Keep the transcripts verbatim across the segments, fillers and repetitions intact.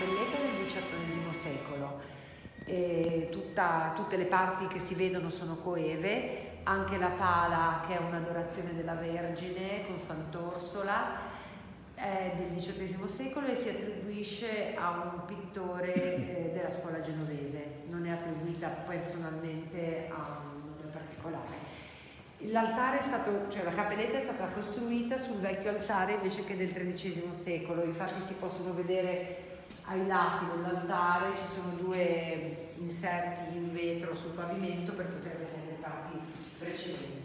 cappelletta del diciottesimo secolo. E tutta, tutte le parti che si vedono sono coeve, anche la pala, che è un'adorazione della Vergine con Sant'Orsola, è del diciottesimo secolo e si attribuisce a un pittore eh, della scuola genovese, non è attribuita personalmente a un nome particolare. L'altare è stato, cioè la cappelletta è stata costruita sul vecchio altare invece che del tredicesimo secolo, infatti si possono vedere ai lati dell'altare, ci sono due inserti in vetro sul pavimento per poter vedere le parti precedenti.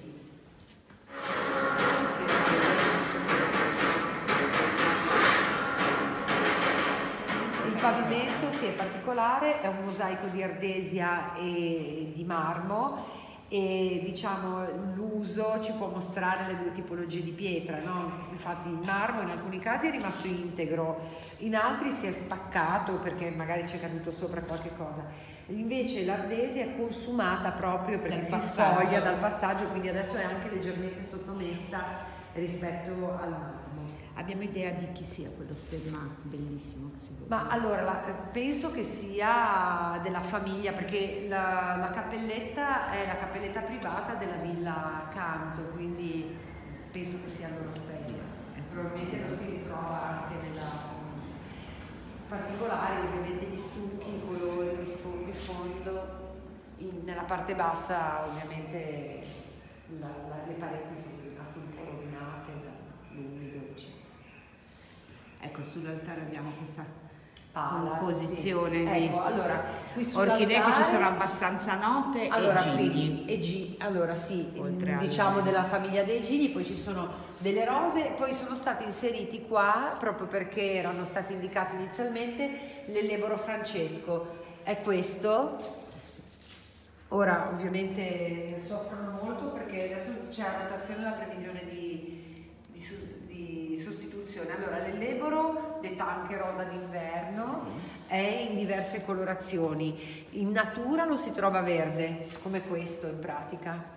Il pavimento, sì, è particolare, è un mosaico di ardesia e di marmo, e diciamo l'uso ci può mostrare le due tipologie di pietra, no? Infatti il marmo in alcuni casi è rimasto integro, in altri si è spaccato perché magari ci è caduto sopra qualche cosa, invece l'ardesia è consumata proprio perché dal si passaggio. sfoglia dal passaggio, quindi adesso è anche leggermente sottomessa rispetto al marmo. Abbiamo idea di chi sia quello stemma bellissimo che si vede? Ma allora, la, penso che sia della famiglia, perché la, la cappelletta è la cappelletta privata della villa accanto, quindi penso che sia loro stessi. Probabilmente lo si ritrova anche nella particolare, ovviamente gli stucchi, i colori, gli sfondi, il fondo. In, nella parte bassa ovviamente la, la, le pareti sono rimaste un po' rovinate da lumi dolci. Ecco, sull'altare abbiamo questa Pala, composizione sì. di Ecco, allora, qui orchidee che ci sono abbastanza note, allora, e gigli. E G, allora sì, Oltre diciamo alle... della famiglia dei gigli, poi ci sono delle rose, poi sono stati inseriti qua, proprio perché erano stati indicati inizialmente, l'elleboro Francesco. È questo. Ora ovviamente soffrono molto perché adesso c'è a rotazione la previsione di, di, di sostituzione. Allora l'elleboro, detta anche rosa d'inverno, sì, è in diverse colorazioni. In natura lo si trova verde, come questo in pratica.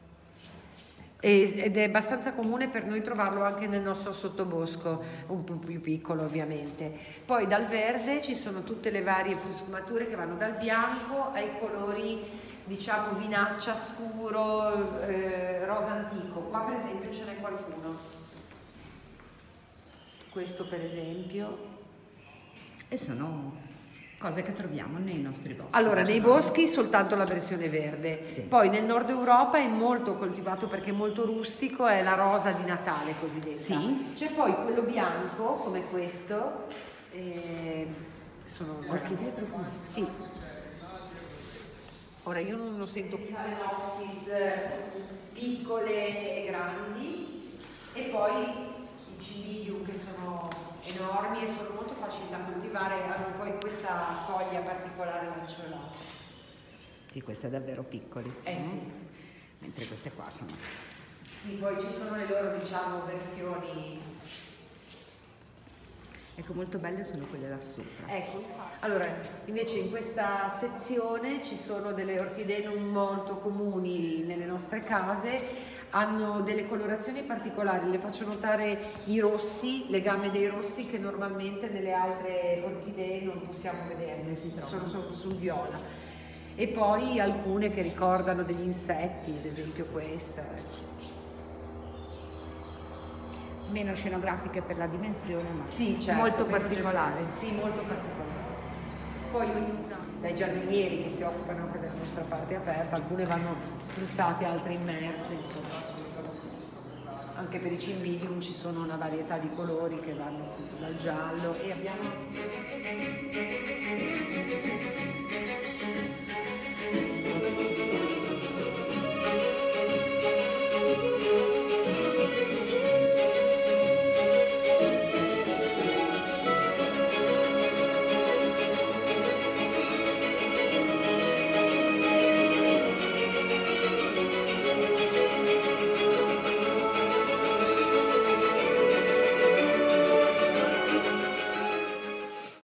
Ed è abbastanza comune per noi trovarlo anche nel nostro sottobosco, un po' più piccolo ovviamente. Poi dal verde ci sono tutte le varie sfumature che vanno dal bianco ai colori, diciamo, vinaccia scuro, eh, rosa antico. Qua per esempio ce n'è qualcuno, questo per esempio. E sono cose che troviamo nei nostri boschi. Allora, nei boschi soltanto la versione verde, sì. Poi nel nord Europa è molto coltivato perché è molto rustico, è la rosa di Natale cosiddetta. Sì. C'è poi quello bianco, come questo, eh, sono orchidee profumate. Sì. Ora io non lo sento più Phalaenopsis piccole e grandi, e poi i cimbidium che sono enormi e sono molto facili da coltivare, hanno poi questa foglia particolare lanceolata. Sì, queste davvero piccoli. Eh no? sì. Mentre queste qua sono... Sì, poi ci sono le loro, diciamo, versioni. Ecco, molto belle sono quelle là sopra. Ecco, allora, invece in questa sezione ci sono delle orchidee non molto comuni nelle nostre case, hanno delle colorazioni particolari, le faccio notare i rossi, le gamme dei rossi che normalmente nelle altre orchidee non possiamo vedere, si trovano solo sul viola. E poi alcune che ricordano degli insetti, ad esempio questa. Meno scenografiche per la dimensione, ma sì, certo, molto particolare. Sì, molto particolare. Poi ognuna dai giardinieri che si occupano anche della nostra parte aperta, alcune vanno spruzzate, altre immerse, insomma. Anche per i cimbidium ci sono una varietà di colori che vanno dal giallo, e abbiamo